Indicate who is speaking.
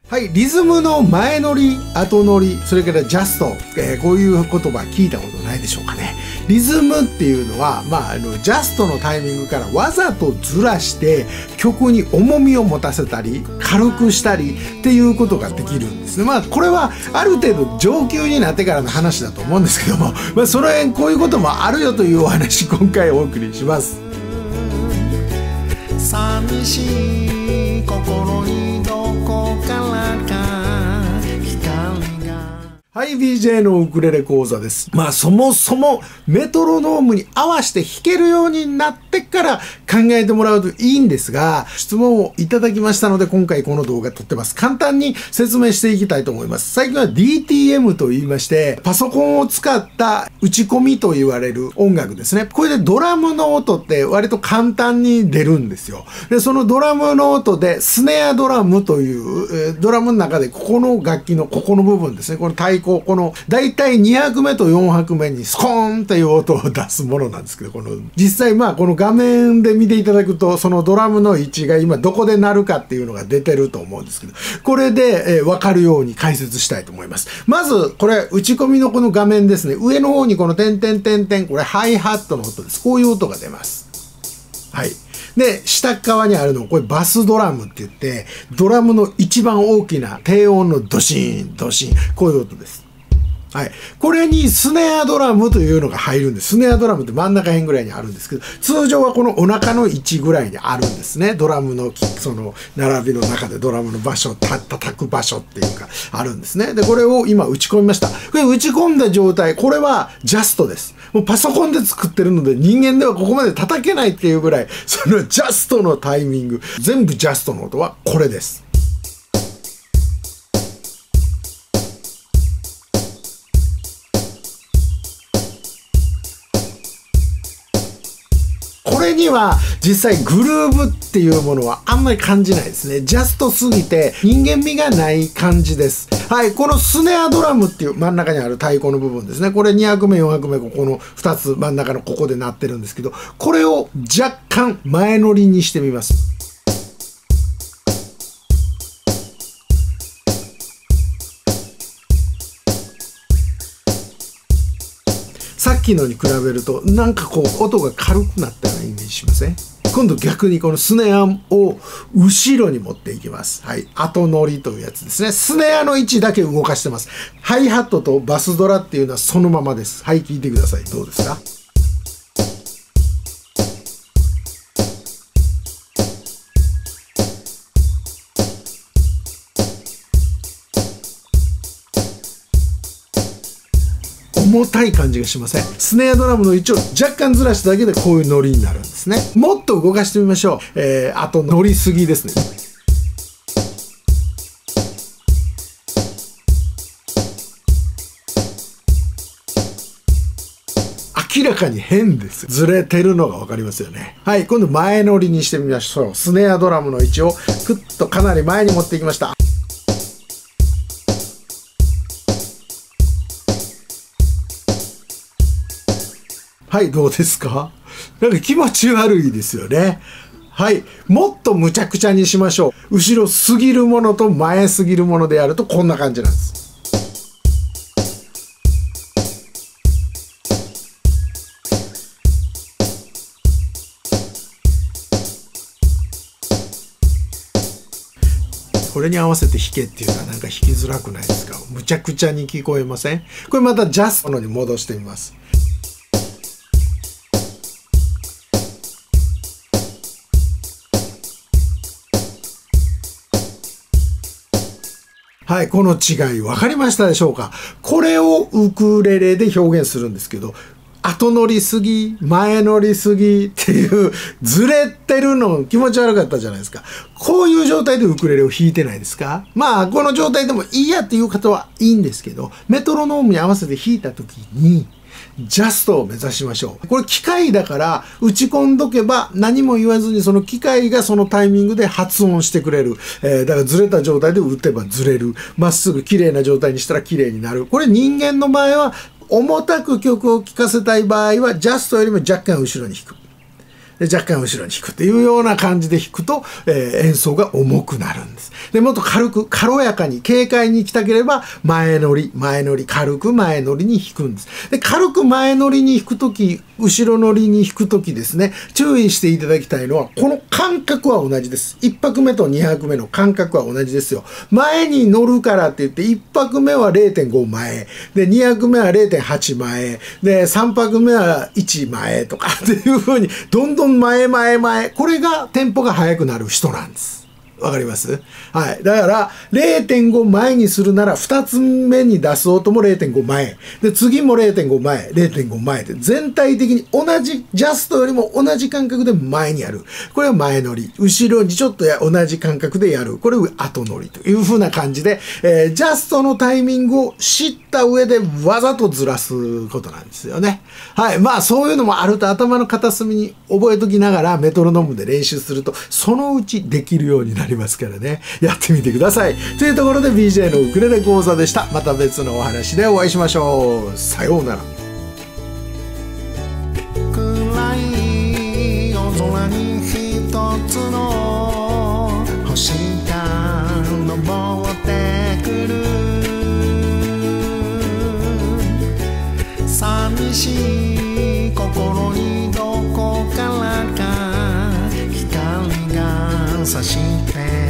Speaker 1: はい、リズムの前乗り、後乗り、それからジャスト、こういう言葉聞いたことないでしょうかね。リズムっていうのは、ジャストのタイミングからわざとずらして曲に重みを持たせたり、軽くしたりっていうことができるんですね。これはある程度上級になってからの話だと思うんですけども、その辺こういうこともあるよというお話、今回お送りします。
Speaker 2: 寂しい心にどこからか光が。
Speaker 1: はい、BJ のウクレレ講座です。そもそもメトロノームに合わせて弾けるようになってから考えてもらうといいんですが、質問をいただきましたので今回この動画撮ってます。簡単に説明していきたいと思います。最近は DTM と言いまして、パソコンを使った打ち込みと言われる音楽ですね。これでドラムの音って割と簡単に出るんですよ。で、そのドラムの音でスネアドラムという、ドラムの中でここの楽器のここの部分ですね。この太鼓、このだいたい2拍目と4拍目にスコーンっていう音を出すものなんですけど、実際この画面で見ていただくと、そのドラムの位置が今どこで鳴るかっていうのが出てると思うんですけど、これでわかるように解説したいと思います。まずこれ打ち込みのこの画面ですね。上の方にこの点々点々、これハイハットの音です。こういう音が出ます。はい。で、下側にあるの、これバスドラムって言って、ドラムの一番大きな低音のドシーン、ドシーン、こういう音です。はい。これにスネアドラムというのが入るんです。スネアドラムって真ん中辺ぐらいにあるんですけど、通常はこのお腹の位置ぐらいにあるんですね。ドラムのその並びの中でドラムの場所、叩く場所っていうか、あるんですね。で、これを今打ち込みました。これ打ち込んだ状態、これはジャストです。もうパソコンで作ってるので人間ではここまで叩けないっていうぐらい、そのジャストのタイミング、全部ジャストの音はこれです。これには実際グルーブっていうものはあんまり感じないですね。ジャストすぎて人間味がない感じです。はい、このスネアドラムっていう真ん中にある太鼓の部分ですね。これ2拍目4拍目、ここの2つ真ん中のここで鳴ってるんですけど、これを若干前乗りにしてみます。さっきのに比べるとなんか音が軽くなったようなイメージしません？今度逆にこのスネアを後ろに持っていきます。はい。後乗りというやつですね。スネアの位置だけ動かしてます。ハイハットとバスドラっていうのはそのままです。はい、聞いてください。どうですか？重たい感じがしません？スネアドラムの位置を若干ずらしただけでこういうノリになるんですね。もっと動かしてみましょう。あと乗りすぎですね。明らかに変です。ずれてるのが分かりますよね。はい、今度前乗りにしてみましょう。スネアドラムの位置をクッとかなり前に持っていきました。はい、どうですか？なんか気持ち悪いですよね。はい。もっと無茶苦茶にしましょう。後ろすぎるものと前すぎるものでやるとこんな感じなんです。これに合わせて弾けっていうのはなんか弾きづらくないですか？むちゃくちゃに聞こえません？これまたジャストのに戻してみます。はい、この違い分かりましたでしょうか？これをウクレレで表現するんですけど、後乗りすぎ、前乗りすぎっていうずれてるの気持ち悪かったじゃないですか。こういう状態でウクレレを弾いてないですか？この状態でもいいやっていう方はいいんですけど、メトロノームに合わせて弾いた時にジャストを目指しましょう。これ機械だから打ち込んどけば何も言わずにその機械がそのタイミングで発音してくれる。だからずれた状態で打てばずれる。まっすぐ綺麗な状態にしたら綺麗になる。これ人間の場合は重たく曲を聴かせたい場合はジャストよりも若干後ろに弾く。 で若干後ろに弾くっていうような感じで弾くと、演奏が重くなるんです。でもっと軽く軽やかに軽快に弾きたければ前乗り軽く前乗りに弾くんです。で軽く前乗りに弾くとき後ろ乗りに弾くときですね、注意していただきたいのはこの感覚は同じです。1拍目と2拍目の感覚は同じですよ。前に乗るからって言って1拍目は 0.5 前で2拍目は 0.8 前で3拍目は1前とかっていう風にどんどん前これがテンポが速くなる人なんです。わかります？はい。だから、0.5 前にするなら、2つ目に出す音も 0.5 前。で、次も 0.5 前、0.5 前で、全体的に同じ、ジャストよりも同じ感覚で前にやる。これは前乗り。後ろにちょっと同じ感覚でやる。これを後乗りという風な感じで、ジャストのタイミングを知った上でわざとずらすことなんですよね。はい。まあ、そういうのもあると頭の片隅に覚えときながらメトロノームで練習すると、そのうちできるようになりますからね。やってみてください。というところで BJ のウクレレ講座でした。また別のお話でお会いしましょう。さようなら。
Speaker 2: 暗い夜空に一つの星が昇ってくる。寂しい心にどこからか光が差して